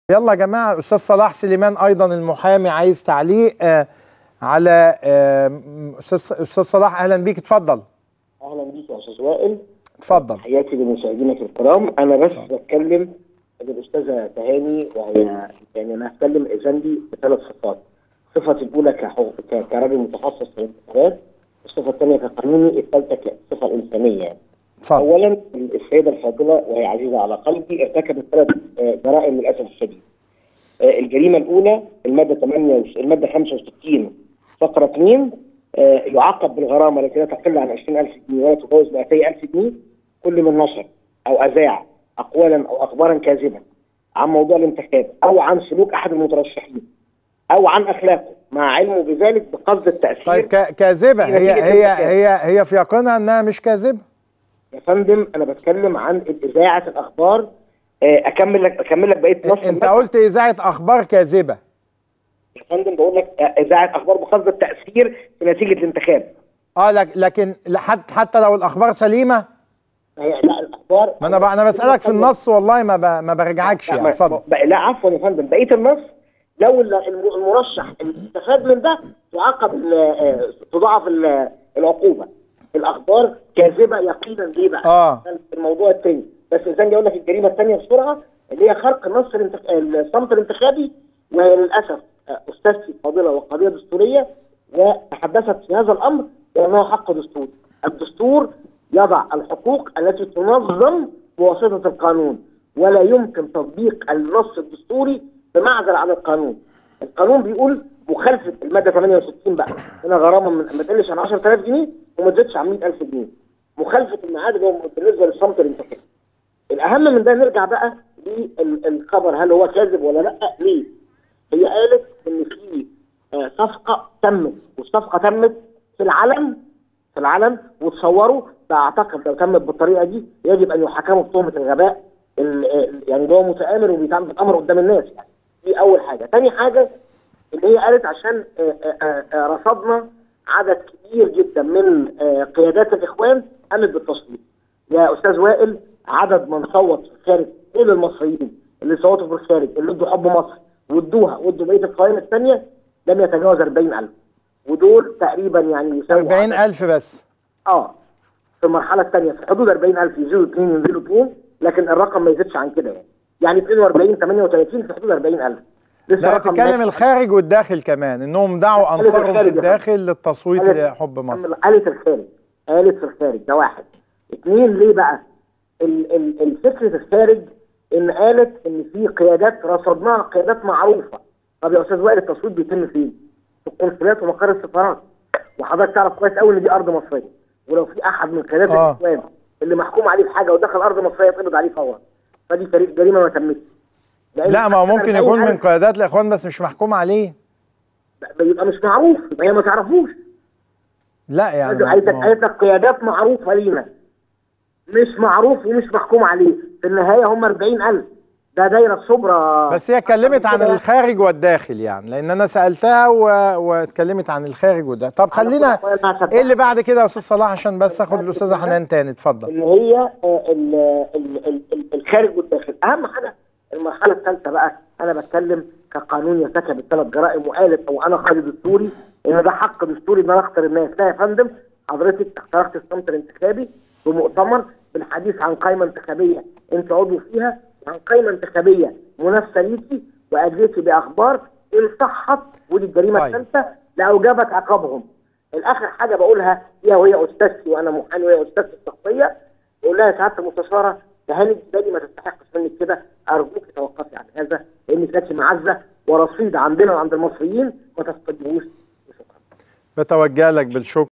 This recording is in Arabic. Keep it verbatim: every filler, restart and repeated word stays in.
يلا يا جماعة، أستاذ صلاح سليمان أيضا المحامي عايز تعليق آه على آه أستاذ أستاذ صلاح. أهلا بيك، اتفضل. أهلا بيك يا أستاذ وائل. اتفضل. تحياتي لمشاهدينك الكرام. أنا بس بتكلم الأستاذة تهاني، وهي يعني أنا هتكلم إذن بثلاث صفات. الصفة الأولى كراجل متخصص في الانتخابات، الصفة الثانية كقانوني، الثالثة كصفة إنسانية يعني. اتفضل. أولا السيدة الفاضلة وهي عزيزة على قلبي ارتكبت ثلاث جرائم للأسف الشديد. الجريمة الأولى المادة ثمانية المادة خمسة وستين فقرة اثنين، يعاقب بالغرامة التي لا تقل عن عشرين ألف جنيه ولا تجاوز مئتي ألف جنيه كل من نشر أو أذاع أقوالا أو أخبارا كاذبة عن موضوع الانتخاب أو عن سلوك أحد المترشحين أو عن أخلاقه مع علمه بذلك بقصد التأثير. طيب كاذبة هي هي هي هي في يقينها أنها مش كاذبة؟ يا فندم أنا بتكلم عن إذاعة الأخبار. أكمل لك أكمل لك بقية نص. أنت قلت إذاعة أخبار كاذبة. يا فندم بقول لك إذاعة أخبار بقصد التأثير في نتيجة الانتخاب. اه لكن حتى لو الأخبار سليمة؟ لا الأخبار ما أنا أنا بسألك في النص والله، ما ب... ما برجعكش يعني. اتفضل. لا عفوا يا فندم، بقية النص لو المرشح استفاد من ده تعاقب، تضاعف العقوبة. الأخبار كاذبة يقينا. ليه بقى؟ اه الموضوع الثاني بس إذا اقول لك الجريمة الثانية بسرعة، اللي هي خرق نص الصمت الانتخابي. وهي للأسف أستاذتي الفاضلة وقضية دستورية، وتحدثت في هذا الأمر بأنه حق دستوري. الدستور يضع الحقوق التي تنظم بواسطة القانون، ولا يمكن تطبيق النص الدستوري بمعزل عن القانون. القانون بيقول مخالفة المادة ثمانية وستين بقى هنا غرامة ما تقلش عن عشرة آلاف جنيه وما تزيدش عن مئة ألف جنيه. مخالفة الميعاد اللي هو بالنسبة للصمت الانتخابي. الأهم من ده نرجع بقى للخبر، هل هو كاذب ولا لا؟ ليه؟ هي قالت إن في صفقة تمت، والصفقة تمت في العلن في العلن وتصوروا. فأعتقد لو تمت بالطريقة دي يجب أن يحاكموا بتهمة الغباء، يعني هو متآمر وبيتعامل بالأمر قدام الناس يعني. دي أول حاجة. تاني حاجة اللي هي قالت عشان رصدنا عدد كبير جدا من قيادات الإخوان قامت بالتصويت. يا أستاذ وائل، عدد من صوت في الخارج، كل المصريين اللي صوتوا في الخارج اللي ادوا حب مصر وادوها وادوا بقية القوائم الثانية لم يتجاوز أربعين ألف، ودول تقريبا يعني يساوي أربعين ألف بس. اه في المرحلة الثانية في حدود أربعين ألف، يزيدوا اثنين ينزلوا اثنين، لكن الرقم ما يزيدش عن كده يعني. يعني اثنين وأربعين ثمانية وثلاثين في حدود أربعين ألف. لا بتتكلم الخارج والداخل كمان، انهم دعوا انصارهم في الداخل للتصويت لحب مصر. قالت الخارج قالت في الخارج ده واحد. اثنين ليه بقى؟ الفكرة الخارج ان قالت ان في قيادات رصدناها، قيادات معروفة. طب يا استاذ وائل التصويت بيتم فين؟ في القنصليات ومقر السفارات، وحضرتك تعرف كويس قوي ان دي ارض مصريه، ولو في احد من قيادات آه. الاخوان اللي محكوم عليه بحاجه ودخل ارض مصريه يتقبض عليه فورا. فدي جريمه ما تمتش. لا ما هو ممكن يكون من قيادات الاخوان بس مش محكوم عليه. يبقى مش معروف، يبقى هي ما تعرفوش. لا يعني قالت لك قيادات معروفه لينا، مش معروف ومش محكوم عليه. في النهايه هم أربعين ألف، ده دايره صبرا. بس هي اتكلمت عن الخارج والداخل يعني، لان انا سالتها و... واتكلمت عن الخارج والداخل. طب خلينا ايه اللي بعد كده يا استاذ صلاح عشان بس اخد الاستاذه حنان تاني. اتفضل. ان هي الخارج والداخل اهم حاجه. المرحله الثالثه بقى انا بتكلم كقانون يرتكب الثلاث جرائم، وقالت او انا قاضي دستوري ان ده حق دستوري ان انا اختار الناس. لا يا فندم، حضرتك اخترقت الصمت الانتخابي بمؤتمر بالحديث عن قائمه انتخابيه انت عضو فيها، عن قائمه انتخابيه منافسه ليكي، واجريتي باخبار ان صحت، ودي الجريمه طيب. الثالثه لاوجبت عقابهم. الاخر حاجه بقولها هي وهي استاذتي وانا محامي وهي استاذتي الشخصيه، بقول لها يا سعاده المستشاره تهاني بالتالي ما تستحقش منك كده، ارجوك توقفي عن هذا لانك لك معزه ورصيد عندنا وعند المصريين ما تفقدوش. بتوجه لك بالشكر.